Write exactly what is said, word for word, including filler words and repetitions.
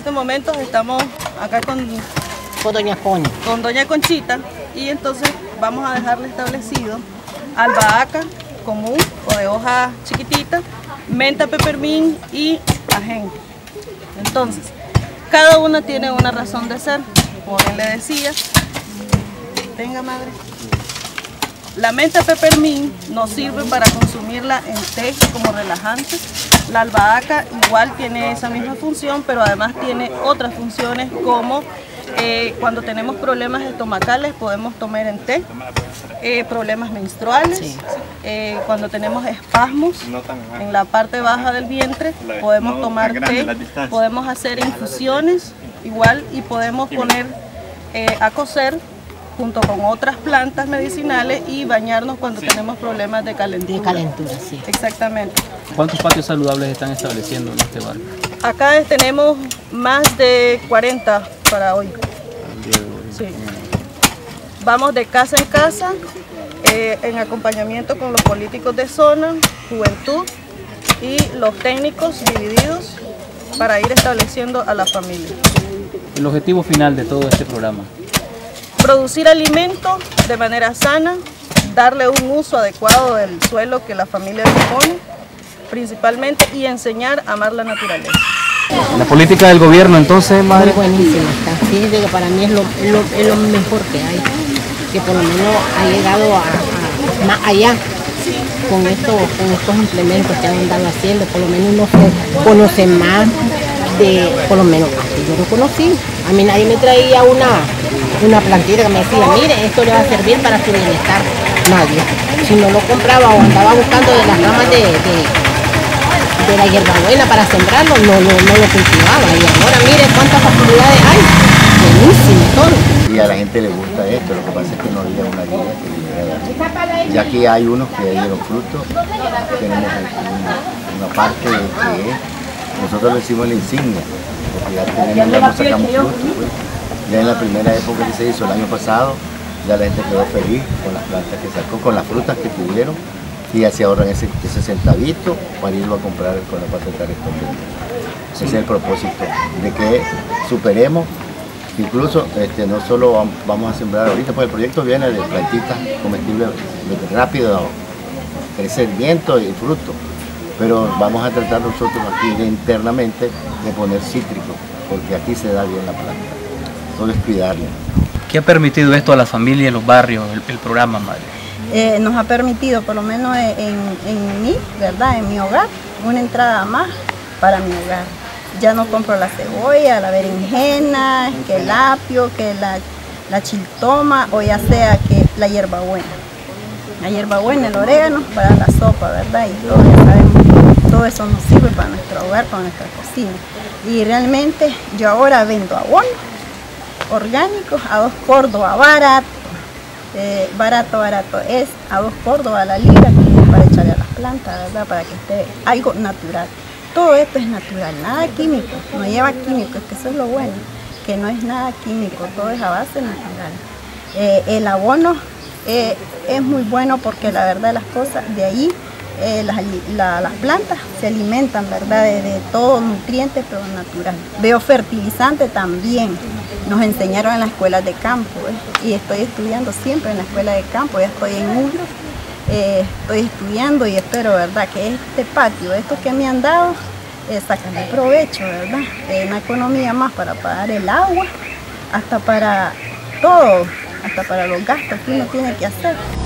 estos momentos estamos acá con, con Doña Concha. con Doña Conchita y entonces vamos a dejarle establecido albahaca común o de hoja chiquitita, menta peppermint y ajenjo. Entonces, cada una tiene una razón de ser, como bien le decía. Tenga, madre. La menta peppermint nos sirve para consumirla en té como relajante. La albahaca igual tiene esa misma función, pero además tiene otras funciones como eh, cuando tenemos problemas estomacales podemos tomar en té, eh, problemas menstruales, sí. eh, cuando tenemos espasmos en la parte baja del vientre podemos tomar té, podemos hacer infusiones igual y podemos poner eh, a cocer junto con otras plantas medicinales y bañarnos cuando tenemos problemas de calentura. De calentura, sí. Exactamente. ¿Cuántos patios saludables están estableciendo en este barrio? Acá tenemos más de cuarenta para hoy. Sí. Vamos de casa en casa, eh, en acompañamiento con los políticos de zona, juventud y los técnicos divididos para ir estableciendo a la familia. El objetivo final de todo este programa: producir alimentos de manera sana, darle un uso adecuado del suelo que la familia dispone, principalmente, y enseñar a amar la naturaleza. La política del gobierno, entonces, madre. Muy buenísima está. Sí, que para mí es lo, es, lo, es lo mejor que hay, que por lo menos ha llegado a, a más allá con, esto, con estos implementos que han andado haciendo. Por lo menos uno se conoce más de, por lo menos así yo lo conocí. A mí nadie me traía una, una plantita que me decía, mire, esto le va a servir para su bienestar. Nadie. Si no lo compraba o andaba buscando de las ramas de, de, de la hierbabuena para sembrarlo, no, no, no lo cultivaba. Y ahora mire cuántas facilidades hay. Buenísimo todo. Y a la gente le gusta esto, lo que pasa es que no había una guía que dijera. Ya aquí hay unos que dieron fruto, tenemos una, una parte que es, nosotros le decimos la insignia, porque ya tenemos, ya nos sacamos fruto. Pues. Ya en la primera época que se hizo el año pasado, ya la gente quedó feliz con las plantas que sacó, con las frutas que tuvieron, y ya se ahorran ese, ese centavito para irlo a comprar con la patata de estos niños. Ese es el propósito, de que superemos, incluso este, no solo vamos a sembrar ahorita, pues el proyecto viene de plantitas comestibles de rápido crecimiento y fruto, pero vamos a tratar nosotros aquí de, internamente de poner cítrico, porque aquí se da bien la planta, todo es cuidarla. ¿Qué ha permitido esto a las familias, en los barrios, el, el programa, madre? Eh, nos ha permitido, por lo menos en, en mí, ¿verdad? En mi hogar, una entrada más para mi hogar. Ya no compro la cebolla, la berenjena, que el apio, que la, la chiltoma o ya sea que la hierbabuena. La hierbabuena, el orégano para la sopa, ¿verdad? Y todo, ya sabemos, todo eso nos sirve para nuestro hogar, para nuestra cocina. Y realmente yo ahora vendo abono orgánicos a dos córdobas, barato, eh, barato, barato, es a dos córdobas la libra para echarle a las plantas, ¿verdad? Para que esté algo natural. Todo esto es natural, nada químico, no lleva químicos, que eso es lo bueno, que no es nada químico, todo es a base natural. Eh, el abono eh, es muy bueno porque la verdad de las cosas, de ahí eh, las, la, las plantas se alimentan, ¿verdad? De, de todo nutrientes, pero natural. Biofertilizante también, nos enseñaron en las escuelas de campo, ¿eh? Y estoy estudiando siempre en la escuela de campo, ya estoy en uno. Eh, estoy estudiando y espero, ¿verdad?, que este patio, estos que me han dado, eh, sacarle provecho, ¿verdad? Eh, una economía más para pagar el agua, hasta para todo, hasta para los gastos que uno tiene que hacer.